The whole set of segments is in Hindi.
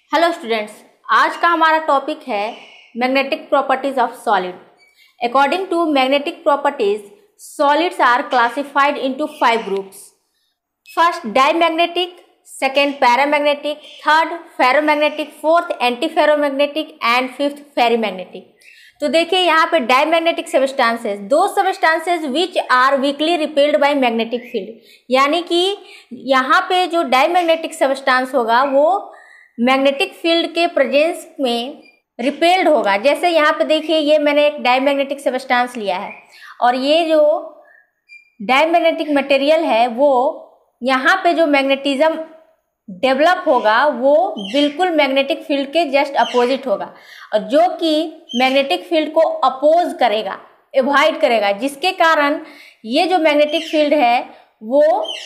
हेलो स्टूडेंट्स, आज का हमारा टॉपिक है magnetic properties of solid. According to magnetic properties, solids are classified into 5 groups. First diamagnetic, second paramagnetic, third ferromagnetic, fourth anti ferromagnetic and fifth ferrimagnetic. तो देखिए यहाँ पे diamagnetic substances, those substances which are weakly repelled by magnetic field, यानी कि यहाँ पे जो डाईमैग्नेटिक सबस्टांस होगा वो मैग्नेटिक फील्ड के प्रेजेंस में रिपेल्ड होगा। जैसे यहाँ पे देखिए, ये मैंने एक डाईमैग्नेटिक सबस्टांस लिया है और ये जो डाईमैग्नेटिक मटेरियल है वो यहाँ पे जो मैग्नेटिज्म डेवलप होगा वो बिल्कुल मैग्नेटिक फील्ड के जस्ट अपोजिट होगा, और जो कि मैग्नेटिक फील्ड को अपोज करेगा, एवॉइड करेगा, जिसके कारण ये जो मैग्नेटिक फील्ड है वो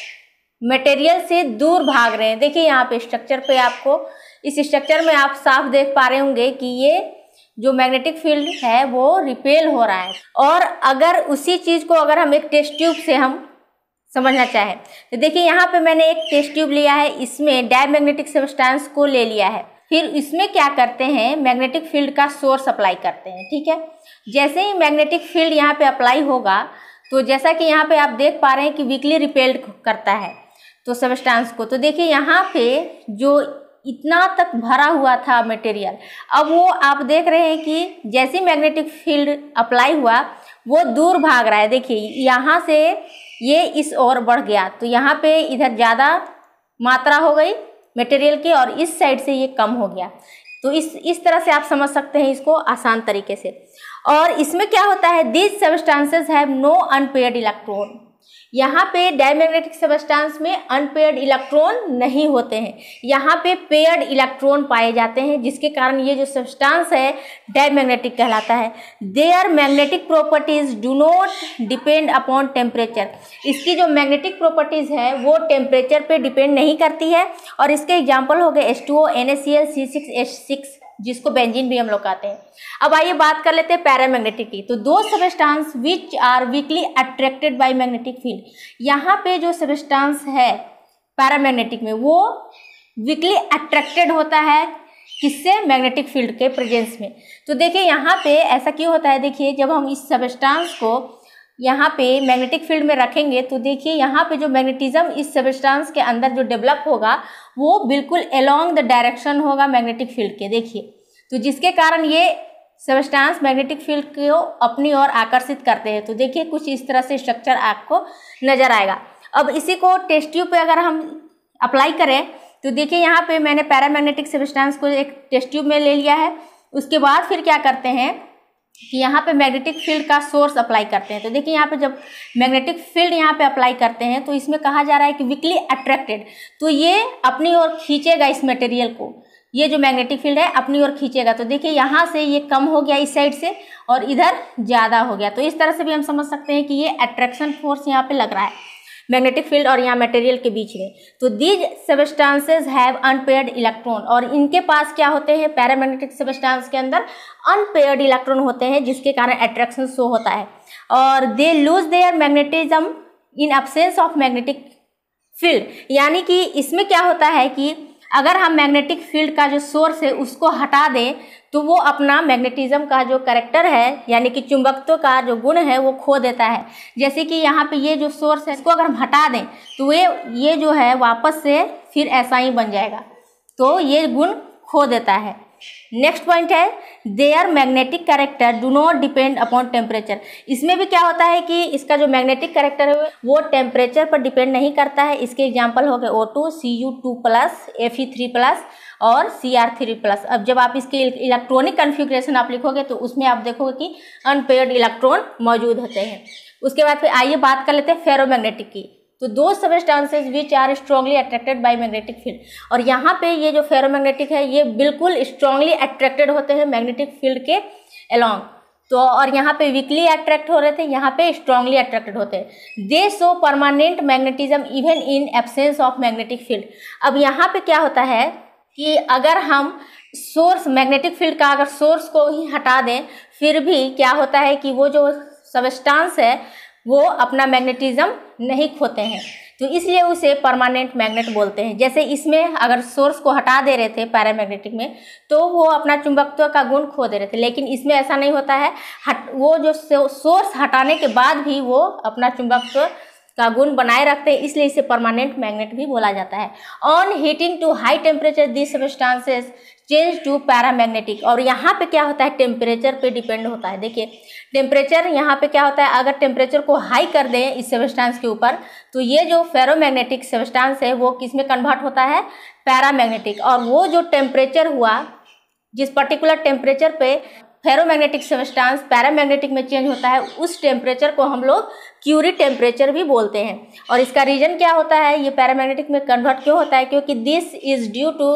मटेरियल से दूर भाग रहे हैं। देखिए यहाँ पे स्ट्रक्चर पे, आपको इस स्ट्रक्चर में आप साफ देख पा रहे होंगे कि ये जो मैग्नेटिक फील्ड है वो रिपेल हो रहा है। और अगर उसी चीज को अगर हम एक टेस्ट ट्यूब से हम समझना चाहें तो देखिए यहाँ पे मैंने एक टेस्ट ट्यूब लिया है, इसमें डाईमैग्नेटिक सबस्टेंस को ले लिया है, फिर इसमें क्या करते हैं, मैग्नेटिक फील्ड का सोर्स अप्लाई करते हैं। ठीक है, जैसे ही मैग्नेटिक फील्ड यहाँ पे अप्लाई होगा तो जैसा कि यहाँ पे आप देख पा रहे हैं कि वीकली रिपेल्ड करता है तो सबस्टेंस को। तो देखिए यहाँ पे जो इतना तक भरा हुआ था मटेरियल, अब वो आप देख रहे हैं कि जैसे मैग्नेटिक फील्ड अप्लाई हुआ वो दूर भाग रहा है। देखिए यहाँ से ये इस ओर बढ़ गया तो यहाँ पे इधर ज़्यादा मात्रा हो गई मटेरियल की और इस साइड से ये कम हो गया। तो इस तरह से आप समझ सकते हैं इसको आसान तरीके से। और इसमें क्या होता है, these substances have no unpaired electron. यहाँ पे डाईमैग्नेटिक सबस्टेंस में अनपेयर्ड इलेक्ट्रॉन नहीं होते हैं, यहाँ पे पेयर्ड इलेक्ट्रॉन पाए जाते हैं, जिसके कारण ये जो सबस्टेंस है डाईमैग्नेटिक कहलाता है। Their magnetic properties do not depend upon temperature. इसकी जो मैग्नेटिक प्रॉपर्टीज है वो टेम्परेचर पे डिपेंड नहीं करती है। और इसके एग्जाम्पल हो गए H2O, NaCl, C6H6, जिसको बेंजीन भी हम लोग कहते हैं। अब आइए बात कर लेते हैं पैरामैग्नेटिक की। तो those substance which are weakly attracted by magnetic field. यहाँ पे जो सबस्टेंस है पैरामैग्नेटिक में वो वीकली अट्रैक्टेड होता है किससे, मैग्नेटिक फील्ड के प्रेजेंस में। तो देखिए यहाँ पे ऐसा क्यों होता है, देखिए जब हम इस सबस्टेंस को यहाँ पे मैग्नेटिक फील्ड में रखेंगे तो देखिए यहाँ पे जो मैग्नेटिज्म इस सबस्टेंस के अंदर जो डेवलप होगा वो बिल्कुल अलोंग द डायरेक्शन होगा मैग्नेटिक फील्ड के। देखिए तो जिसके कारण ये सबस्टेंस मैग्नेटिक फील्ड को अपनी ओर आकर्षित करते हैं। तो देखिए कुछ इस तरह से स्ट्रक्चर आपको नजर आएगा। अब इसी को टेस्ट ट्यूब पे अगर हम अप्लाई करें तो देखिए यहाँ पे मैंने पैरामैग्नेटिक सबस्टेंस को एक टेस्ट ट्यूब में ले लिया है। उसके बाद फिर क्या करते हैं कि यहाँ पे मैग्नेटिक फील्ड का सोर्स अप्लाई करते हैं। तो देखिए यहाँ पे जब मैग्नेटिक फील्ड यहाँ पे अप्लाई करते हैं तो इसमें कहा जा रहा है कि वीकली अट्रैक्टेड, तो ये अपनी ओर खींचेगा इस मटेरियल को, ये जो मैग्नेटिक फील्ड है अपनी ओर खींचेगा। तो देखिए यहाँ से ये कम हो गया इस साइड से और इधर ज़्यादा हो गया। तो इस तरह से भी हम समझ सकते हैं कि ये अट्रैक्शन फोर्स यहाँ पे लग रहा है मैग्नेटिक फील्ड और यहाँ मटेरियल के बीच में। तो these substances have unpaired electron, और इनके पास क्या होते हैं, पैरामैग्नेटिक सबस्टेंस के अंदर अनपेयर्ड इलेक्ट्रॉन होते हैं, जिसके कारण अट्रैक्शन शो होता है। और they lose their magnetism in absence of magnetic field, यानी कि इसमें क्या होता है कि अगर हम मैग्नेटिक फील्ड का जो सोर्स है उसको हटा दें तो वो अपना मैग्नेटिज्म का जो कैरेक्टर है यानी कि चुंबकत्व का जो गुण है वो खो देता है। जैसे कि यहाँ पे ये जो सोर्स है इसको अगर हम हटा दें तो ये जो है वापस से फिर ऐसा ही बन जाएगा, तो ये गुण खो देता है। नेक्स्ट पॉइंट है their magnetic character do not depend upon temperature. इसमें भी क्या होता है कि इसका जो मैग्नेटिक कैरेक्टर है वो टेम्परेचर पर डिपेंड नहीं करता है। इसके एग्जांपल हो गए O2, Cu2+, Fe3+ और Cr3+। अब जब आप इसके इलेक्ट्रॉनिक कन्फिग्रेशन आप लिखोगे तो उसमें आप देखोगे कि अनपेयर्ड इलेक्ट्रॉन मौजूद होते हैं। उसके बाद फिर आइए बात कर लेते हैं फेरोमैग्नेटिक की। तो those substances which are strongly attracted by magnetic field, और यहाँ पे ये जो फेरोमैग्नेटिक है ये बिल्कुल स्ट्रांगली अट्रैक्टेड होते हैं मैग्नेटिक फील्ड के अलोंग। तो और यहाँ पे वीकली अट्रैक्ट हो रहे थे, यहाँ पे स्ट्रांगली अट्रैक्टेड होते हैं। They show permanent magnetism even in absence of magnetic field. अब यहाँ पे क्या होता है कि अगर हम सोर्स मैग्नेटिक फील्ड का अगर सोर्स को ही हटा दें फिर भी क्या होता है कि वो जो सबस्टेंस है वो अपना मैग्नेटिज्म नहीं खोते हैं। तो इसलिए उसे परमानेंट मैग्नेट बोलते हैं। जैसे इसमें अगर सोर्स को हटा दे रहे थे पैरामैग्नेटिक में तो वो अपना चुंबकत्व का गुण खो दे रहे थे, लेकिन इसमें ऐसा नहीं होता है। वो जो सोर्स हटाने के बाद भी वो अपना चुंबकत्व का गुण बनाए रखते हैं, इसलिए इसे परमानेंट मैग्नेट भी बोला जाता है। On heating to high temperature this substances change to paramagnetic. और यहाँ पे क्या होता है, टेम्परेचर पे डिपेंड होता है। देखिए टेम्परेचर यहाँ पे क्या होता है, अगर टेम्परेचर को हाई कर दें इस सब्सटेंस के ऊपर तो ये जो फेरोमैग्नेटिक सब्सटेंस है वो किस में कन्वर्ट होता है, पैरामैग्नेटिक। और वो जो टेम्परेचर हुआ, जिस पर्टिकुलर टेम्परेचर पे फेरोमैग्नेटिक सब्सटेंस पैरामैग्नेटिक में चेंज होता है, उस टेम्परेचर को हम लोग क्यूरी टेम्परेचर भी बोलते हैं। और इसका रीजन क्या होता है, ये पैरामैग्नेटिक में कन्वर्ट क्यों होता है, क्योंकि this is due to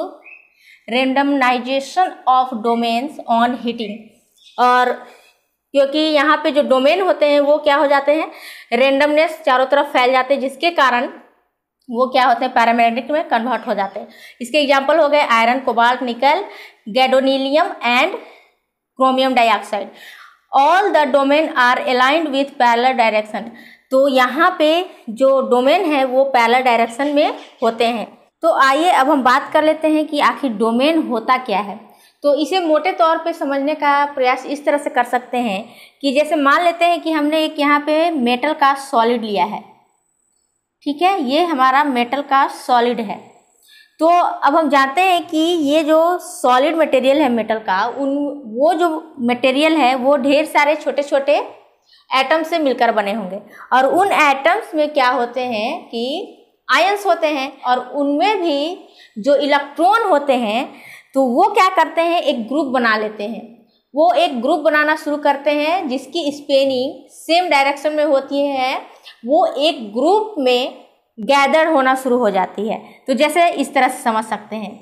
randomization of domains on heating. और क्योंकि यहाँ पे जो डोमेन होते हैं वो क्या हो जाते हैं, रेंडमनेस चारों तरफ फैल जाते हैं, जिसके कारण वो क्या होते हैं, पैरामैग्नेटिक में कन्वर्ट हो जाते हैं। इसके एग्जाम्पल हो गए iron, cobalt, nickel, gadolinium and chromium dioxide. All the domain are aligned with parallel direction. तो यहाँ पे जो डोमेन है वो पैरेलल डायरेक्शन में होते हैं। तो आइए अब हम बात कर लेते हैं कि आखिर डोमेन होता क्या है। तो इसे मोटे तौर पे समझने का प्रयास इस तरह से कर सकते हैं कि जैसे मान लेते हैं कि हमने एक यहाँ पे मेटल का सॉलिड लिया है, ठीक है, ये हमारा मेटल का सॉलिड है। तो अब हम जानते हैं कि ये जो सॉलिड मटेरियल है मेटल का, वो जो मटेरियल है वो ढेर सारे छोटे छोटे एटम से मिलकर बने होंगे। और उन एटम्स में क्या होते हैं कि आयंस होते हैं, और उनमें भी जो इलेक्ट्रॉन होते हैं तो वो क्या करते हैं, एक ग्रुप बना लेते हैं। वो एक ग्रुप बनाना शुरू करते हैं जिसकी स्पिनिंग सेम डायरेक्शन में होती है, वो एक ग्रुप में गैदर होना शुरू हो जाती है। तो जैसे इस तरह से समझ सकते हैं,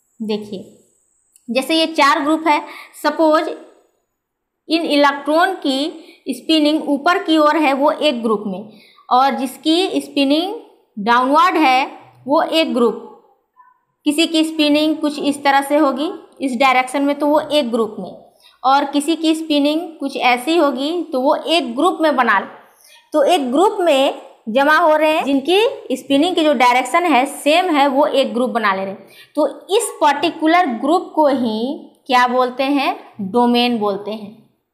देखिए जैसे ये 4 ग्रुप है, सपोज इन इलेक्ट्रॉन की स्पिनिंग ऊपर की ओर है वो एक ग्रुप में, और जिसकी स्पिनिंग डाउनवर्ड है वो एक ग्रुप, किसी की स्पिनिंग कुछ इस तरह से होगी इस डायरेक्शन में तो वो एक ग्रुप में, और किसी की स्पिनिंग कुछ ऐसी होगी तो वो एक ग्रुप में बना, तो एक ग्रुप में जमा हो रहे हैं जिनकी स्पिनिंग की जो डायरेक्शन है सेम है, वो एक ग्रुप बना ले रहे हैं। तो इस पर्टिकुलर ग्रुप को ही क्या बोलते हैं, डोमेन बोलते हैं।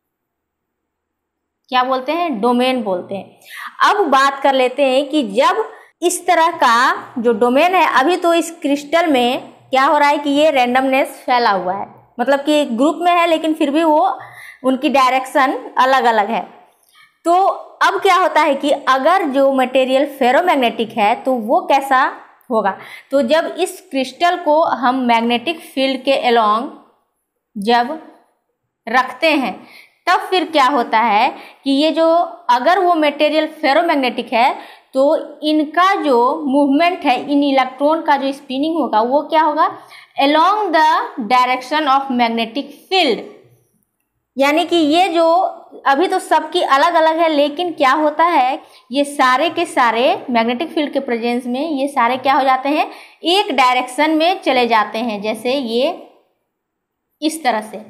क्या बोलते हैं, डोमेन बोलते हैं। अब बात कर लेते हैं कि जब इस तरह का जो डोमेन है, अभी तो इस क्रिस्टल में क्या हो रहा है कि ये रैंडमनेस फैला हुआ है, मतलब कि एक ग्रुप में है लेकिन फिर भी वो उनकी डायरेक्शन अलग अलग है। तो अब क्या होता है कि अगर जो मटेरियल फेरोमैग्नेटिक है तो वो कैसा होगा, तो जब इस क्रिस्टल को हम मैग्नेटिक फील्ड के अलोंग जब रखते हैं तब फिर क्या होता है कि ये जो अगर वो मटेरियल फेरोमैग्नेटिक है तो इनका जो मूवमेंट है, इन इलेक्ट्रॉन का जो स्पिनिंग होगा वो क्या होगा, along the direction of magnetic field. यानी कि ये जो अभी तो सबकी अलग अलग है, लेकिन क्या होता है ये सारे के सारे मैग्नेटिक फील्ड के प्रेजेंस में ये सारे क्या हो जाते हैं, एक डायरेक्शन में चले जाते हैं। जैसे ये इस तरह से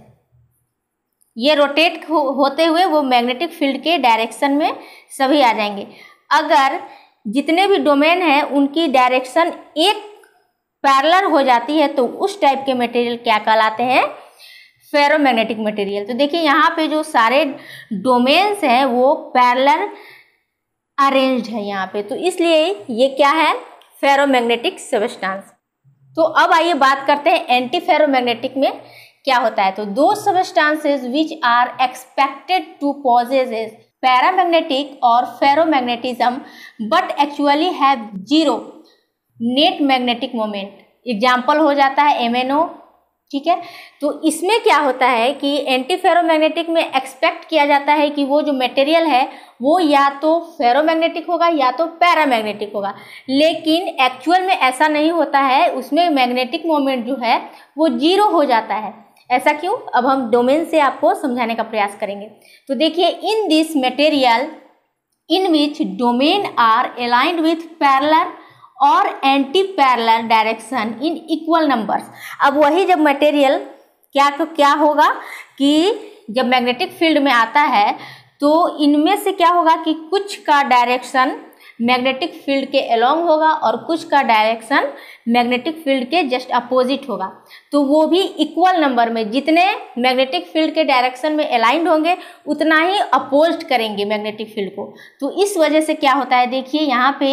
ये रोटेट होते हुए वो मैग्नेटिक फील्ड के डायरेक्शन में सभी आ जाएंगे। अगर जितने भी डोमेन हैं उनकी डायरेक्शन एक पैरेलल हो जाती है तो उस टाइप के मटेरियल क्या कहलाते हैं, फेरोमैग्नेटिक मटेरियल। तो देखिए यहाँ पे जो सारे डोमेन्स हैं वो पैरेलल अरेंज्ड है यहाँ पे, तो इसलिए ये क्या है, फेरोमैग्नेटिक सब्सटेंस। तो अब आइए बात करते हैं एंटी फेरोमैग्नेटिक में क्या होता है। तो those substances which are expected to possess paramagnetic और ferromagnetism but actually have zero net magnetic moment. Example हो जाता है MnO, ठीक है। तो इसमें क्या होता है कि एंटी फेरोमैग्नेटिक में एक्सपेक्ट किया जाता है कि वो जो मटेरियल है वो या तो फेरोमैग्नेटिक होगा या तो पैरामैग्नेटिक होगा, लेकिन एक्चुअल में ऐसा नहीं होता है, उसमें मैग्नेटिक मोमेंट जो है वो जीरो हो जाता है। ऐसा क्यों, अब हम डोमेन से आपको समझाने का प्रयास करेंगे। तो देखिए, in this material in which domain are aligned with parallel और anti parallel direction in equal numbers. अब वही जब मटेरियल क्या होगा कि जब मैग्नेटिक फील्ड में आता है तो इनमें से क्या होगा कि कुछ का डायरेक्शन मैग्नेटिक फील्ड के अलोंग होगा और कुछ का डायरेक्शन मैग्नेटिक फील्ड के जस्ट अपोजिट होगा। तो वो भी इक्वल नंबर में, जितने मैग्नेटिक फील्ड के डायरेक्शन में अलाइंड होंगे उतना ही अपोज्ड करेंगे मैग्नेटिक फील्ड को। तो इस वजह से क्या होता है, देखिए यहाँ पे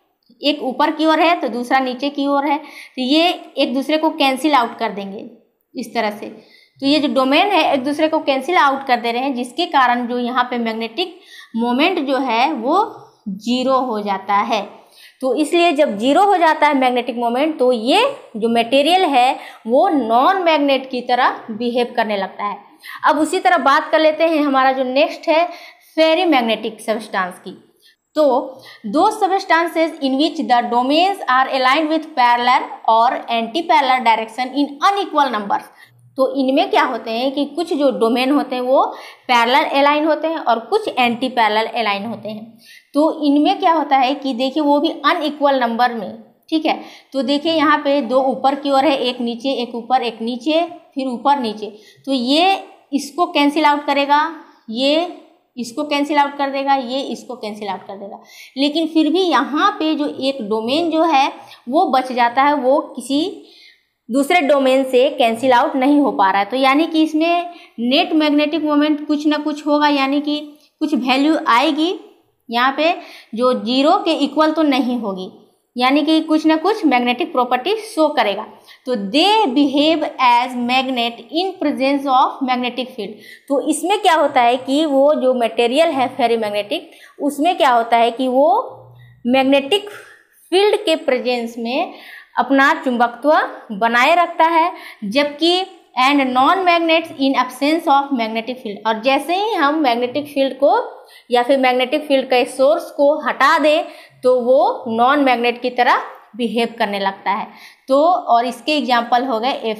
एक ऊपर की ओर है तो दूसरा नीचे की ओर है, तो ये एक दूसरे को कैंसिल आउट कर देंगे इस तरह से। तो ये जो डोमेन है एक दूसरे को कैंसिल आउट कर दे रहे हैं, जिसके कारण जो यहाँ पे मैग्नेटिक मोमेंट जो है वो जीरो हो जाता है। तो इसलिए जब जीरो हो जाता है मैग्नेटिक मोमेंट तो ये जो मटेरियल है वो नॉन मैग्नेट की तरह बिहेव करने लगता है। अब उसी तरह बात कर लेते हैं हमारा जो नेक्स्ट है फेरी मैग्नेटिक सबस्टांस की। तो those substances in which the domains are aligned with parallel और anti parallel direction in unequal numbers. तो इनमें क्या होते हैं कि कुछ जो डोमेन होते हैं वो पैरेलल अलाइन होते हैं और कुछ एंटी पैरेलल अलाइन होते हैं। तो इनमें क्या होता है कि देखिए वो भी अनइक्वल नंबर में, ठीक है। तो देखिए यहाँ पे दो ऊपर की ओर है, एक नीचे, एक ऊपर, एक नीचे, फिर ऊपर नीचे। तो ये इसको कैंसिल आउट करेगा, ये इसको कैंसिल आउट कर देगा, ये इसको कैंसिल आउट कर देगा। लेकिन फिर भी यहाँ पे जो एक डोमेन जो है वो बच जाता है, वो किसी दूसरे डोमेन से कैंसिल आउट नहीं हो पा रहा है। तो यानी कि इसमें नेट मैग्नेटिक मोमेंट कुछ ना कुछ होगा, यानी कि कुछ वैल्यू आएगी यहाँ पे जो जीरो के इक्वल तो नहीं होगी, यानी कि कुछ ना कुछ मैग्नेटिक प्रॉपर्टी शो करेगा। तो they behave as magnet in presence of magnetic field. तो इसमें क्या होता है कि वो जो मटेरियल है फेरी मैग्नेटिक, उसमें क्या होता है कि वो मैग्नेटिक फील्ड के प्रेजेंस में अपना चुंबकत्व बनाए रखता है, जबकि and non magnets in absence of magnetic field. और जैसे ही हम मैग्नेटिक फील्ड को या फिर मैग्नेटिक फील्ड के सोर्स को हटा दें तो वो नॉन मैग्नेट की तरह बिहेव करने लगता है। तो और इसके एग्जाम्पल हो गए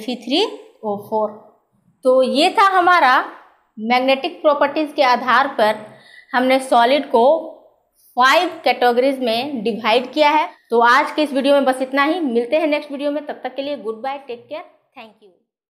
Fe3O4। तो ये था हमारा मैग्नेटिक प्रॉपर्टीज के आधार पर हमने सॉलिड को 5 कैटेगरीज में डिवाइड किया है। तो आज के इस वीडियो में बस इतना ही, मिलते हैं नेक्स्ट वीडियो में, तब तक के लिए goodbye, take care, thank you.